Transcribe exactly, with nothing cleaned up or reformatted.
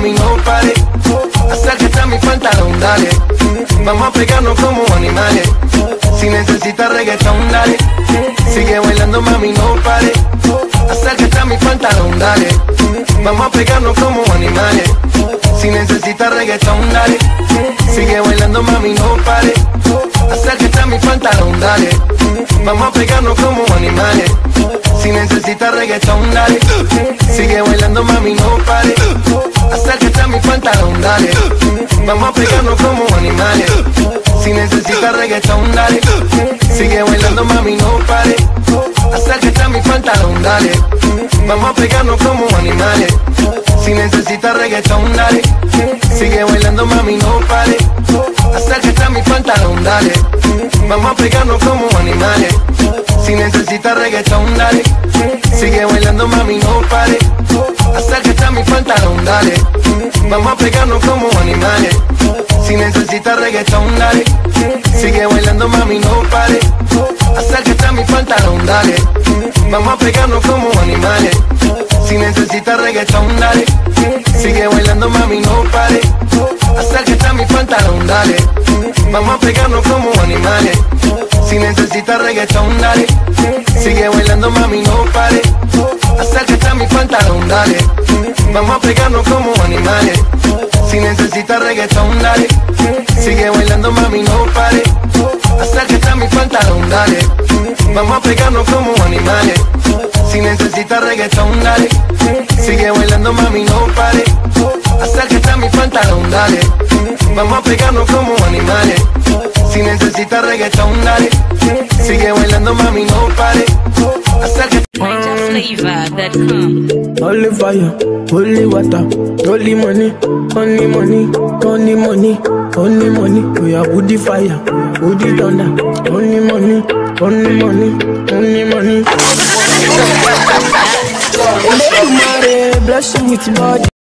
mami, no pare. Acércate a mi pantalón, dale. Vamos a pegarnos como animales. Si necesitas reggaetón, dale. Sigue bailando, mami, no pare. Acércate a mi pantalón, dale. Vamos a pegarnos como animales. Si necesitas reggaetón, dale. Sigue bailando, mami, no pare. Acércate a mi pantalón, dale. Vamos a pegarnos como animales. Si necesitas reggaetón, dale. Sigue bailando, mami, no pare. Acércate a mi pantalón, dale. Vamos a pegarnos como animales. Si necesitas reggaetón, dale. Sigue bailando, mami, no pare. Acércate a mi pantalón, dale. Vamos a pegarnos como animales. Si necesitas reggaetón, dale. Sigue bailando, mami, no pare. Acércate a mi pantalón, dale. Vamos a pegarnos como animales. Si necesitas reggaetón, dale. Sigue bailando, mami, no pare. Acércate a mi pantalón, dale. Vamos a pegarnos como animales. Si necesitas reggaetón, dale. Sigue bailando, mami, no pare. Acércate a mi pantalón, dale. Vamos a pegarnos como animales. Si necesitas reggaetón, dale. Sigue bailando, mami, no pare. Acércate a mi pantalón, dale. Vamos a pegarnos como animales. Si necesitas reggaetón, dale. Sigue bailando, mami, no pare. Acércate a mi pantalón, dale. Vamos a pegarnos como animales. Si necesitas reggaetón, dale. Sigue bailando, mami, no pare. Acércate a mi pantalón, dale. Vamos a pegarnos como animales. Si necesitas reggaetón, dale. Sigue bailando, mami, no pare. Acércate a mi pantalón, dale. Vamos a pegarnos como animales. Si necesitas reggaetón, dale. Sigue bailando, mami, no pare. Acércate. Holy fire, holy water, holy money, only money, only money, only money. We are woody fire, woody thunder, only money, only money, only money. Bless you with your body.